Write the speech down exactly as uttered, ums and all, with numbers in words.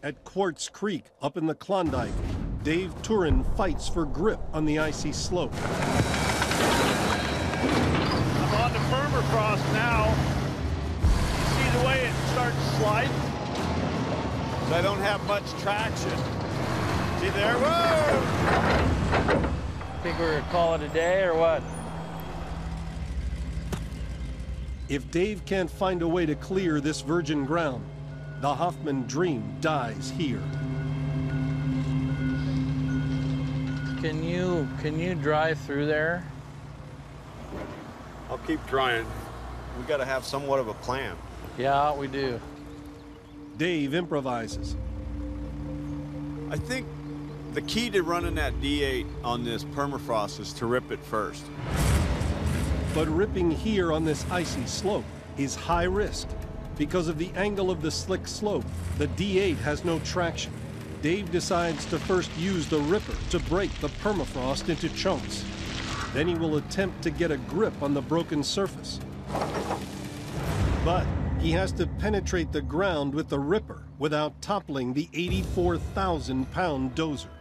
At Quartz Creek, up in the Klondike, Dave Turin fights for grip on the icy slope. I'm on the permafrost now. See the way it starts sliding? I don't have much traction. See there? Whoa! Think we're gonna call it a day or what? If Dave can't find a way to clear this virgin ground, the Hoffman dream dies here. Can you, can you drive through there? I'll keep trying. We gotta have somewhat of a plan. Yeah, we do. Dave improvises. I think the key to running that D eight on this permafrost is to rip it first. But ripping here on this icy slope is high risk. Because of the angle of the slick slope, the D eight has no traction. Dave decides to first use the ripper to break the permafrost into chunks. Then he will attempt to get a grip on the broken surface. But he has to penetrate the ground with the ripper without toppling the eighty-four thousand pound Dozer.